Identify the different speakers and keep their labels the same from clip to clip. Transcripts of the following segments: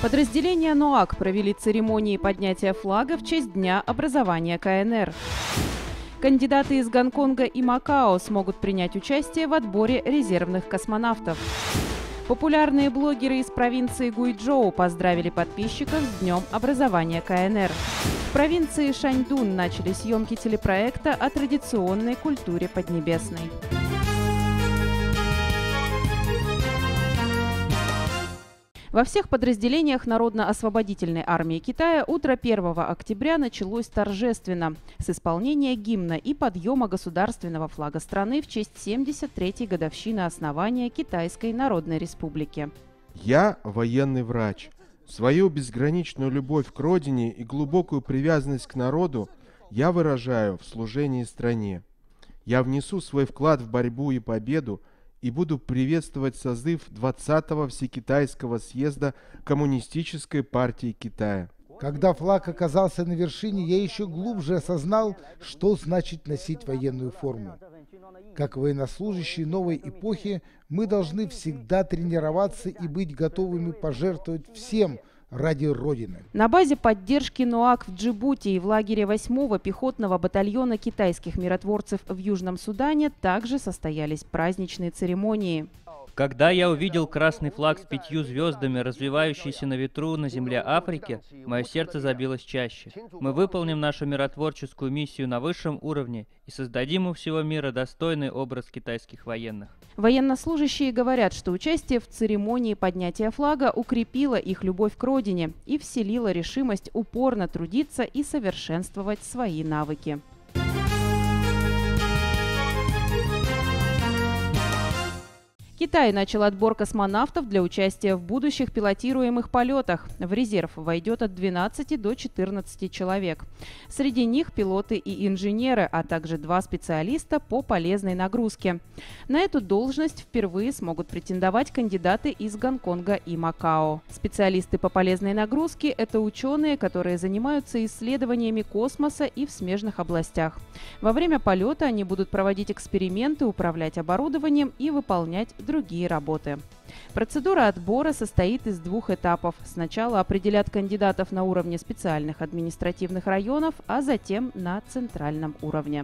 Speaker 1: Подразделения НОАК провели церемонии поднятия флага в честь Дня образования КНР. Кандидаты из Гонконга и Макао смогут принять участие в отборе резервных космонавтов. Популярные блогеры из провинции Гуйчжоу поздравили подписчиков с Днем образования КНР. В провинции Шаньдун начали съемки телепроекта о традиционной культуре Поднебесной. Во всех подразделениях Народно-освободительной армии Китая утро 1 октября началось торжественно с исполнения гимна и подъема государственного флага страны в честь 73-й годовщины основания Китайской Народной Республики.
Speaker 2: Я военный врач. Свою безграничную любовь к родине и глубокую привязанность к народу я выражаю в служении стране. Я внесу свой вклад в борьбу и победу и буду приветствовать созыв 20-го Всекитайского съезда Коммунистической партии Китая.
Speaker 3: Когда флаг оказался на вершине, я еще глубже осознал, что значит носить военную форму. Как военнослужащие новой эпохи, мы должны всегда тренироваться и быть готовыми пожертвовать всем ради Родины.
Speaker 1: На базе поддержки НОАК в Джибути и в лагере 8-го пехотного батальона китайских миротворцев в Южном Судане также состоялись праздничные церемонии.
Speaker 4: Когда я увидел красный флаг с 5 звездами, развивающийся на ветру на земле Африки, мое сердце забилось чаще. Мы выполним нашу миротворческую миссию на высшем уровне и создадим у всего мира достойный образ китайских военных.
Speaker 1: Военнослужащие говорят, что участие в церемонии поднятия флага укрепило их любовь к родине и вселило решимость упорно трудиться и совершенствовать свои навыки. Китай начал отбор космонавтов для участия в будущих пилотируемых полетах. В резерв войдет от 12 до 14 человек. Среди них пилоты и инженеры, а также 2 специалиста по полезной нагрузке. На эту должность впервые смогут претендовать кандидаты из Гонконга и Макао. Специалисты по полезной нагрузке – это ученые, которые занимаются исследованиями космоса и в смежных областях. Во время полета они будут проводить эксперименты, управлять оборудованием и выполнять другие работы. Процедура отбора состоит из 2 этапов. Сначала определят кандидатов на уровне специальных административных районов, а затем на центральном уровне.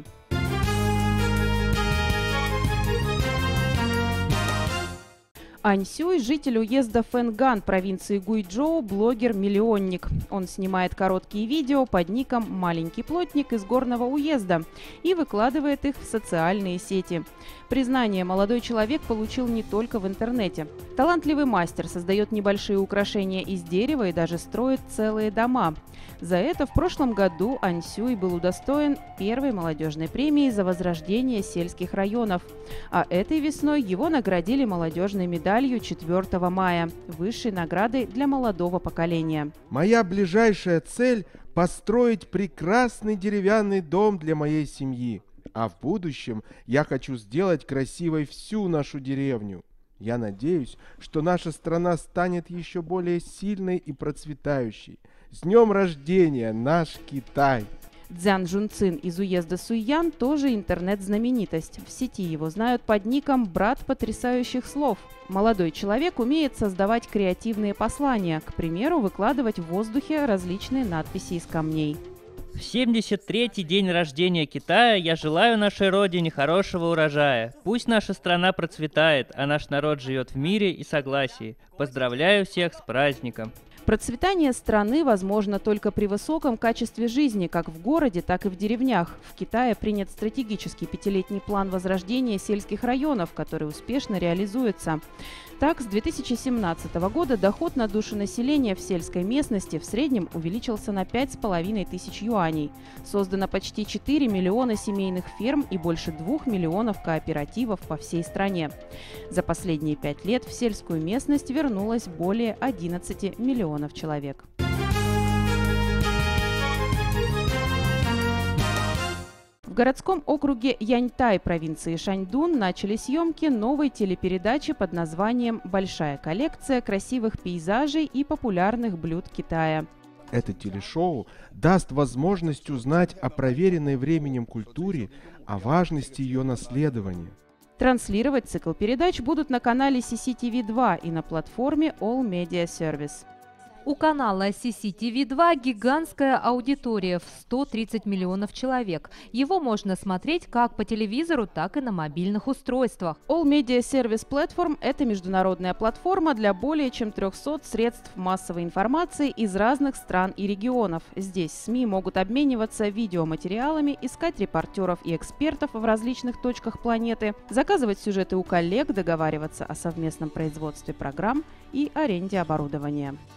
Speaker 1: Ань Сюй – житель уезда Фэнган провинции Гуйчжоу, блогер-миллионник. Он снимает короткие видео под ником «Маленький плотник» из горного уезда и выкладывает их в социальные сети. Признание молодой человек получил не только в интернете. Талантливый мастер создает небольшие украшения из дерева и даже строит целые дома. За это в прошлом году Ань Сюй был удостоен 1-й молодежной премии за возрождение сельских районов. А этой весной его наградили молодежной медалью 4 мая, высшей наградой для молодого поколения.
Speaker 2: Моя ближайшая цель – построить прекрасный деревянный дом для моей семьи. А в будущем я хочу сделать красивой всю нашу деревню. Я надеюсь, что наша страна станет еще более сильной и процветающей. С днем рождения, наш Китай!
Speaker 1: Цзян Жунцин из уезда Суйян тоже интернет-знаменитость. В сети его знают под ником «Брат потрясающих слов». Молодой человек умеет создавать креативные послания, к примеру, выкладывать в воздухе различные надписи из камней.
Speaker 4: В 73-й день рождения Китая я желаю нашей родине хорошего урожая. Пусть наша страна процветает, а наш народ живет в мире и согласии. Поздравляю всех с праздником!
Speaker 1: Процветание страны возможно только при высоком качестве жизни, как в городе, так и в деревнях. В Китае принят стратегический 5-летний план возрождения сельских районов, который успешно реализуется. Так, с 2017 года доход на душу населения в сельской местности в среднем увеличился на 5500 юаней. Создано почти 4 миллиона семейных ферм и больше 2 миллионов кооперативов по всей стране. За последние 5 лет в сельскую местность вернулось более 11 миллионов человек. В городском округе Яньтай провинции Шаньдун начали съемки новой телепередачи под названием «Большая коллекция красивых пейзажей и популярных блюд Китая».
Speaker 2: Это телешоу даст возможность узнать о проверенной временем культуре, о важности ее наследования.
Speaker 1: Транслировать цикл передач будут на канале CCTV 2 и на платформе All Media Service.
Speaker 5: У канала CCTV2 гигантская аудитория в 130 миллионов человек. Его можно смотреть как по телевизору, так и на мобильных устройствах.
Speaker 1: All Media Service Platform – это международная платформа для более чем 300 средств массовой информации из разных стран и регионов. Здесь СМИ могут обмениваться видеоматериалами, искать репортеров и экспертов в различных точках планеты, заказывать сюжеты у коллег, договариваться о совместном производстве программ и аренде оборудования.